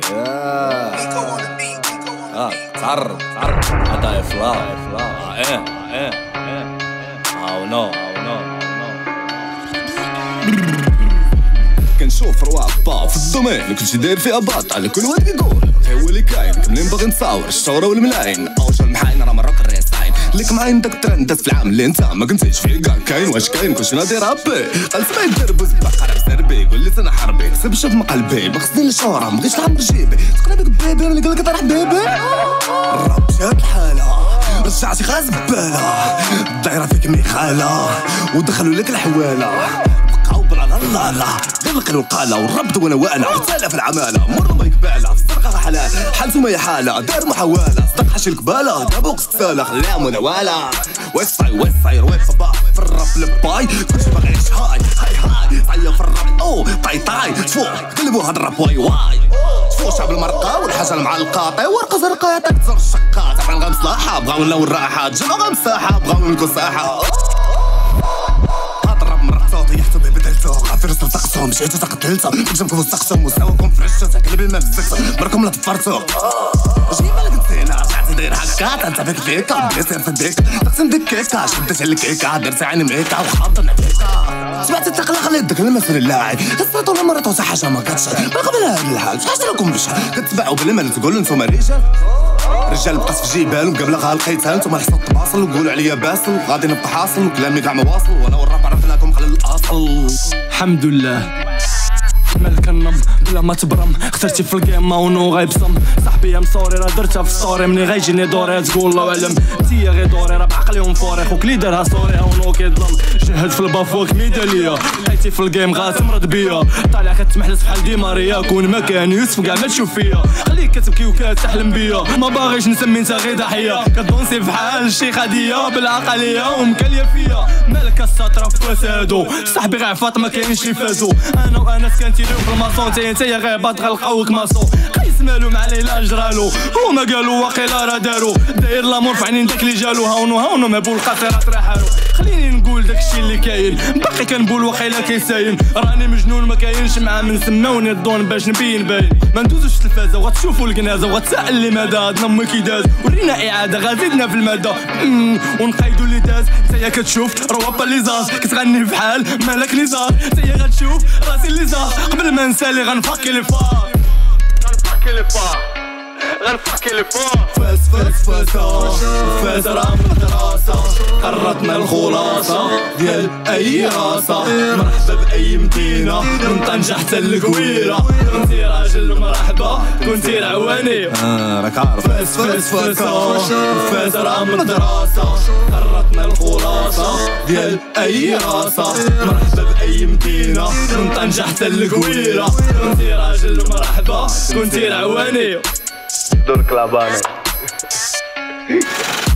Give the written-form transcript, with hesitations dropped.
تعرف هذا إفلا نو كنشوف رواق با في الدومين كلشي داير فيها باط على كل واحد يقول هو اللي كاين كاملين باغي نصاور الشهرة والملاين اوجه المحاين راه مرة الريساين ليك معاين داك الترند داز في العام اللي انت ما كنتيش فيه كاع كاين واش كاين كلشي نادي رابي السما يدربوز باقا سربي قول لي انا حربي سيب شوف مقلبي ما خصني الشهرة ما بغيتش نعمر جيبي تقرا بك بيبي اللي قالك طرح بيبي الراب جات الحالة رجعتي غاز ببالة الدايرة فيك ميخالة ودخلوا لك الحوالة لا لا غير القيل والقالة والربط وانا وانا وتسالى في العمالة مر ما يقبالة في السرقة حلال حالته ما حالة دار محاولة صدق حاشي القبالة دابا قصتالة خليها مناولة ويس صاير ويس صباح في الراب الباي كلشي باغي يعيش هاي صاير في الراب او طاي تفوق قلبوا هاد الراب واي تفوق شعب المرقة والحاجة المعلقة طي ورقة زرقاء يعطيك تزر الشقة تعمل غا مصلاحة بغاو نلاو الراحة تجمعو غا مساحة بغاو نلقو ساحة طيحتو ببدلتو غافر صدقتو مشيتو تقتلتو قدامكم وسقتو مستواكم فرشتو تاكل بالما بزكتو مركم لا تفرتو جيب بالك نسينا رجعتي داير هكا انت فيك فيكا بليسير في الديكا تقسم ديك كيكا شديت على الكيكا درتي عيني ميكا وخاطرنا فيكا سمعتي التقلق خلي يدك المثل اللاعب الصوت ولا مرات وتا حاجه ما كاتش ما قبل هاد الحال شحال لكم بشحال كتباعوا بلا ما تقولوا نتوما رجال بقات في جبال وقبلها القيتان نتوما الحصه تباصل وقولوا عليا باسل غادي نبقى حاصل وكلامي كاع ما واصل وانا والراب عرفناكم خلال الاصل الحمد لله مالك النم بلا ما تبرم اخترتي في الجيم ماونو غيبصم صاحبي يا مصوري راه درتها في ستوري مني غيجيني دوري تقول الله اعلم انتيا غير دوري راه بعقليهم فوري خوك لي دارها سوري هاونو كيظلم جهد في البافوك ميداليه لقيتي في الجيم غاتمرض بيا طالع كتمحلس بحال دي ماريا كون مكان يوسف كاع ما تشوف فيا خليك كتبكي وكتحلم بيا ما باغيش نسمي انت غير ضحيه كدونسي بحال الشيخ هديه بالعقليه ومكاليه فيا مالك السطره في فسادو صاحبي غير عفاط ما كاينش اللي فازو انا وانس كنتيليو في الماسون انت يا غير باط غنلقاوك ماسو قيس مالو مع ليلى جرالو هما قالوا واقيلا راه دارو داير لامور في عينين داك اللي جالو هاونو ما بول القصيرات راه حالو خليني نقول داكشي اللي كاين باقي كنقول واقيلا كيساين راني مجنون ما كاينش مع من سماوني الضون باش نبين باين ما ندوزوش التلفازه وغتشوفوا الكنازه وغتسائل لماذا هاد نمي كي داز ورينا اعاده غازيدنا في الماده ونقيدوا اللي داز تايا كتشوف روابا اللي زاز كتغني بحال مالك اللي زار تايا غتشوف راسي اللي زار قبل ما نسالي غنفكي لي فار غنفكي لي فار فاس راه من الدراسة قرطنا الخلاصة ديال أي راسة مرحبا بأي مدينة من طنجة حتى الكويرة كنتي راجل مرحبا كنتي العواني راك عارف فاس راه من الدراسة قرطنا الخلاصة ديال أي راسة مرحبا بأي مدينة من طنجة حتى الكويرة كنتي راجل مرحبا كنتي العواني دور كلاباني